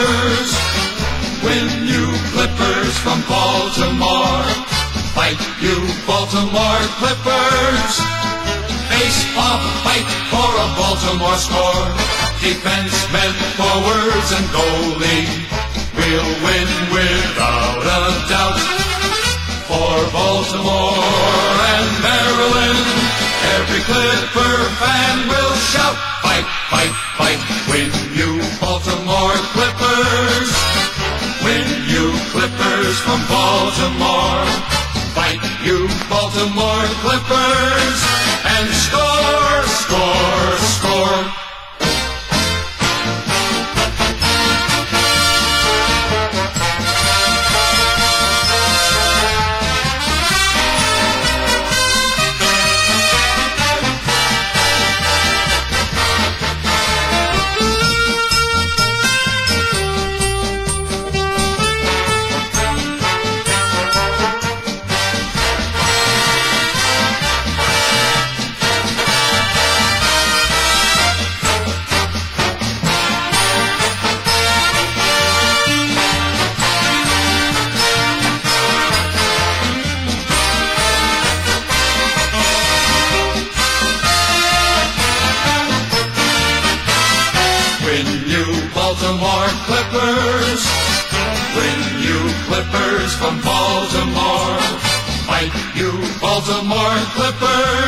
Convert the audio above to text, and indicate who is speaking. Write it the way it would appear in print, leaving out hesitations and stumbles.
Speaker 1: Clippers. Win you Clippers from Baltimore. Fight you Baltimore Clippers. Face off, fight for a Baltimore score. Defense, men, forwards, and goalie. We'll win without a doubt. For Baltimore and Maryland, every Clipper fan will shout. Fight, fight, fight, win you Baltimore Clippers. Win you Clippers from Baltimore. Fight you Baltimore Clippers. And score, score, score. Baltimore Clippers, win you Clippers from Baltimore. Fight you Baltimore Clippers.